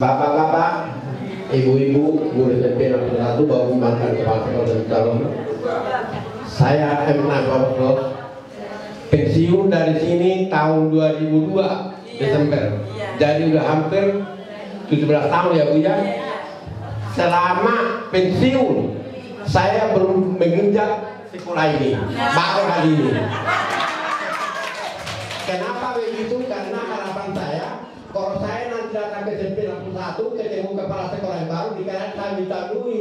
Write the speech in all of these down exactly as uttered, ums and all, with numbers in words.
Bapak-bapak, ibu-ibu, guru S M P nomor satu, baru mantan kepala sekolah dan calon. Saya M. Nagor, pensiun dari sini tahun dua ribu dua Desember. Jadi udah hampir tujuh belas tahun ya Bu ya. Selama pensiun saya belum menginjak sekolah ini, baru kali ini. Kenapa begitu? Karena harapan saya, kalau saya nanti datang ke S M P enam puluh satu ketemu kepala sekolah yang baru, dikira saya minta duit.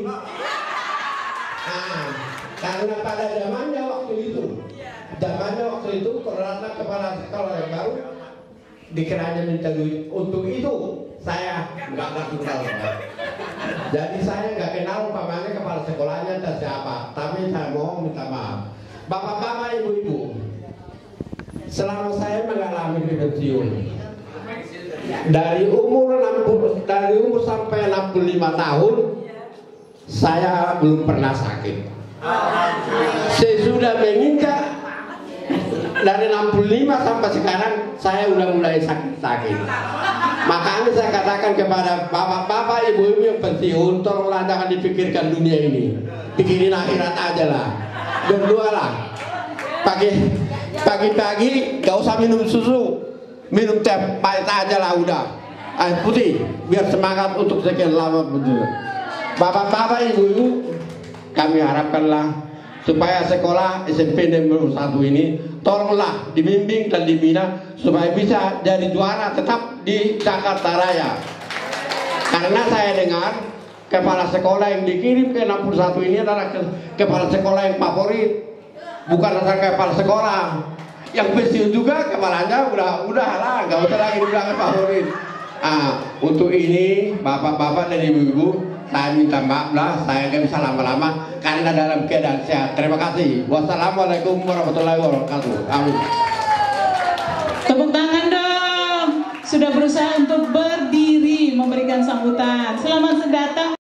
Nah, karena pada zamannya waktu itu, zamannya waktu itu kalau datang kepala sekolah yang baru, dikiranya minta duit. Untuk itu saya nggak langsung tahu. Jadi saya nggak kenal umpamanya kepala sekolahnya dan siapa. Tapi saya mau minta maaf. Bapak-bapak, ibu-ibu, selama saya mengalami pensiun dari umur enam puluh, dari umur sampai enam puluh lima tahun, saya belum pernah sakit. Sesudah menginjak dari enam puluh lima sampai sekarang, saya udah mulai sakit-sakit. Makanya saya katakan kepada bapak-bapak, ibu-ibu yang pensiun, tolonglah jangan dipikirkan dunia ini, pikirin akhirat aja lah. Berdoalah. Pagi pagi-pagi gak usah minum susu, minum teh pahit aja lah udah, air putih, biar semangat untuk sekian lama betul. Bapak-bapak, ibu-ibu, kami harapkanlah supaya sekolah S M P nomor satu ini tolonglah dibimbing dan dibina supaya bisa jadi juara tetap di Jakarta Raya. Karena saya dengar kepala sekolah yang dikirim ke enam puluh satu ini adalah ke, kepala sekolah yang favorit, bukan asal kepala sekolah. Yang pensiun juga kepalanya udah udah lah, nggak usah lagi dibilang favorit. Ah, untuk ini bapak-bapak dan ibu-ibu, saya minta maaf lah, saya nggak bisa lama-lama karena dalam keadaan sehat. Terima kasih. Wassalamualaikum warahmatullahi wabarakatuh. Amin. Tepuk tangan dong. Sudah berusaha untuk berdiri memberikan sambutan. Selamat datang.